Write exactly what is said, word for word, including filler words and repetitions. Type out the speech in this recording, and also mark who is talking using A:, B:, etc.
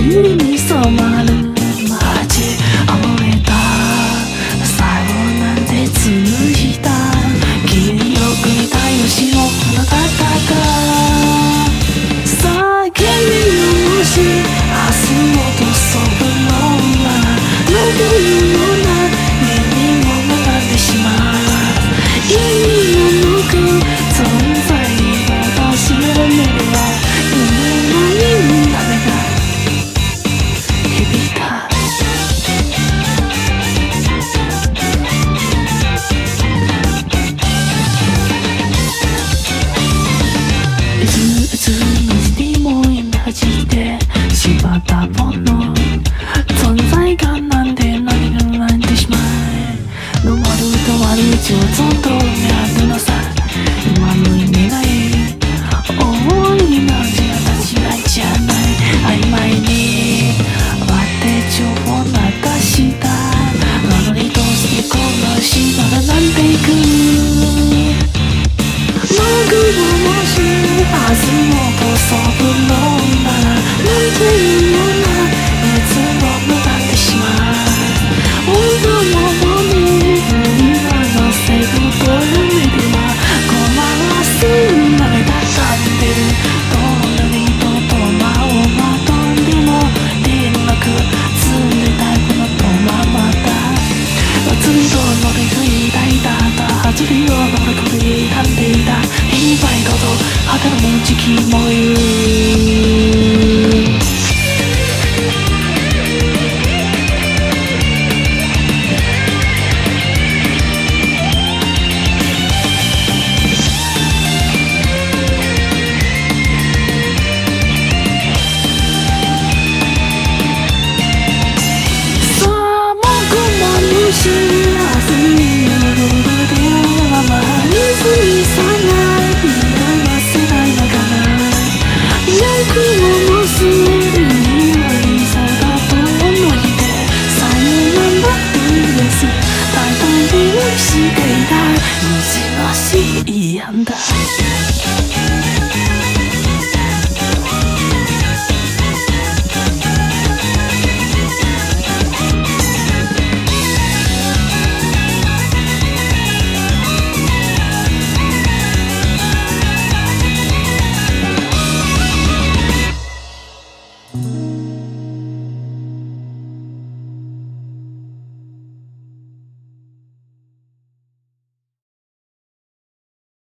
A: 海に染まる街溢れた最後なんて紡いだ黄色く似た吉の花形が叫びよし明日もとそぶのまま残るような目にも学んでしまう意味の向く存在を確かめるわ夢のみんなが響いたうつうつのにも今弾いてしまったもの存在がなんで何がなんてしまえの悪と悪口をずっとやるのさ今の意味ない大いなじゃ立ちないじゃない曖昧に